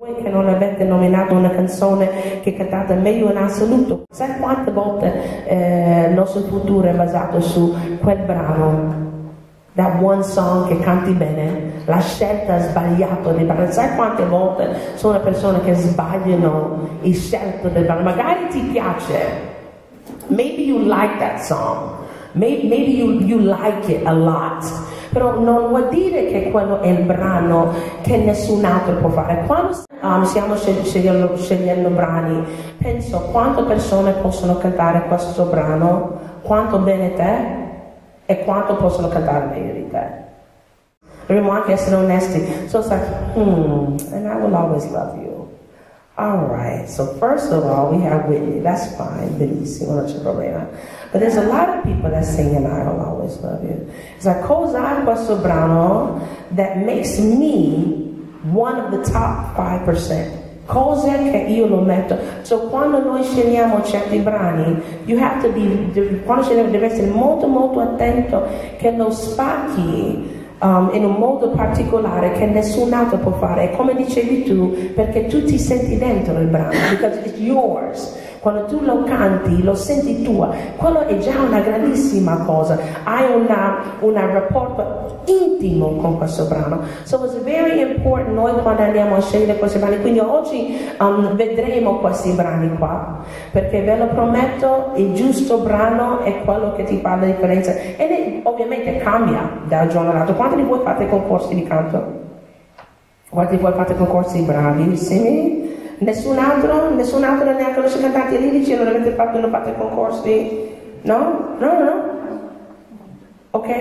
Voi che non avete nominato una canzone che cantate meglio in assoluto, sai quante volte il nostro futuro è basato su quel brano? That one song che canti bene, la scelta sbagliata del brano. Sai quante volte sono persone che sbagliano il scelto del brano? Magari ti piace, maybe you like that song, maybe you like it a lot, però non vuol dire che quello è il brano che nessun altro può fare. Quando stiamo scegliendo brani, penso quante persone possono cantare questo brano, quanto bene te e quanto possono cantare meglio di te. Dobbiamo anche essere onesti. So it's like, and I will always love you. All right, so first of all, we have Whitney. That's fine, benissimo, non c'è problema. But there's a lot of people that sing and I will always love you. It's like, cosa è questo brano that makes me one of the top 5%? Cose che io lo metto. So quando noi scegliamo certi brani, quando scegliamo deve essere molto molto attento che lo spacchi in un modo particolare che nessun altro può fare. E come dicevi tu, perché tu ti senti dentro il brano, because it's yours. Quando tu lo canti, lo senti tua, quello è già una grandissima cosa. Hai un rapporto intimo con questo brano. So it's very important noi quando andiamo a scegliere questi brani. Quindi oggi vedremo questi brani qua, perché ve lo prometto, il giusto brano è quello che ti fa la differenza. E ovviamente cambia da giorno all'altro. Quanti di voi fate concorsi di canto? Quanti di voi fate concorsi bravissimi? Nessun altro neanche conosce cantanti lirici, non avete fatto concorsi? No? Ok?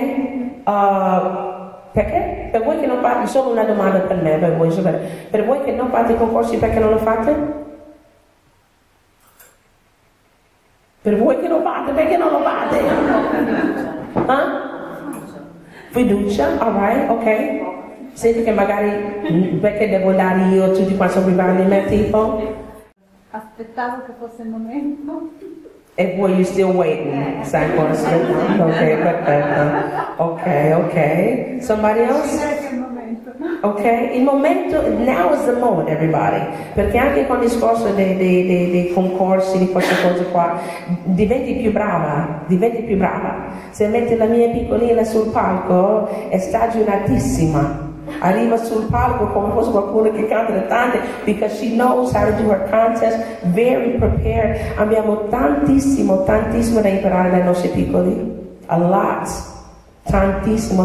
Perché? Per voi che non fate, solo una domanda per me, per voi che non fate concorsi, perché non lo fate? Per voi che non fate, perché non lo fate? Fiducia, alright, ok. Senti che magari, perché devo dare io tutti quanti sono rivali me tipo? Aspettavo che fosse il momento. E poi you still waiting, stai ancora aspettando, ok, perfetto. Ok. Somebody else? Ok, il momento, now is the moment everybody, perché anche con il discorso dei concorsi, di queste cose qua, diventi più brava. Se metti la mia piccolina sul palco è stagionatissima. Arriva sul palco come fosse qualcuno che canta da tante, because she knows how to do her contest, very prepared. Abbiamo tantissimo da imparare dai nostri piccoli, a lot, tantissimo.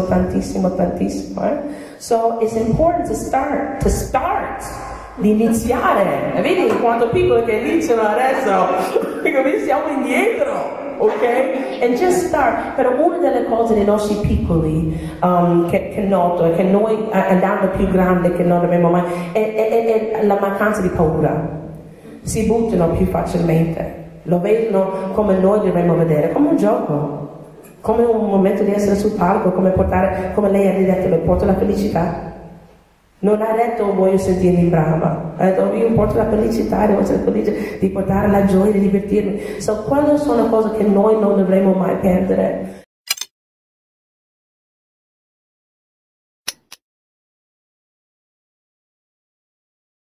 So it's important to start, di iniziare. E vedi quanto piccoli che iniziano adesso, perché siamo indietro. Ok? And just start. Però una delle cose dei nostri piccoli che noto è che noi andando più grande che non abbiamo mai è la mancanza di paura. Si buttano più facilmente, lo vedono come noi dovremmo vedere, come un gioco, come un momento di essere sul palco, come lei ha detto, le porto la felicità. Non ha detto voglio sentirmi brava, ha detto io porto la felicità, devo essere felice di portare la gioia, di divertirmi. So, quelle sono cose che noi non dovremmo mai perdere.